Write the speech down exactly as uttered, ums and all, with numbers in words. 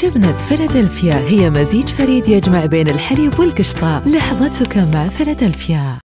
جبنة فيلادلفيا هي مزيج فريد يجمع بين الحليب والقشطة. لحظتك مع فيلادلفيا.